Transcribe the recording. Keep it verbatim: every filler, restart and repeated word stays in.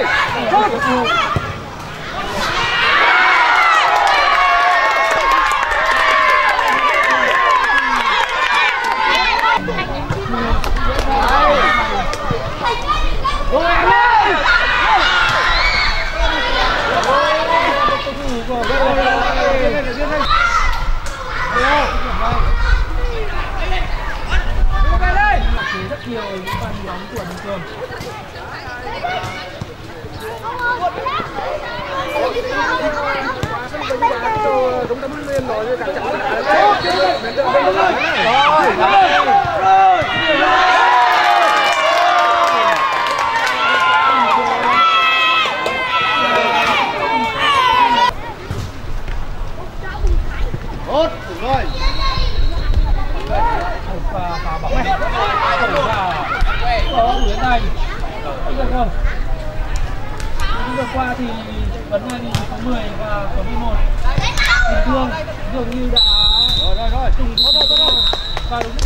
rất nhiều những pha bóng của Bình Thường. Chúng ta muốn lên rồi cả trận tốt rồi. Pha pha bóng này đổ ra có Nguyễn Thành được không? Nhưng vừa qua thì vấn đề số mười và số mười một Bình Thường dường như đã rồi rồi rồi cùng tốt rồi tốt rồi và đúng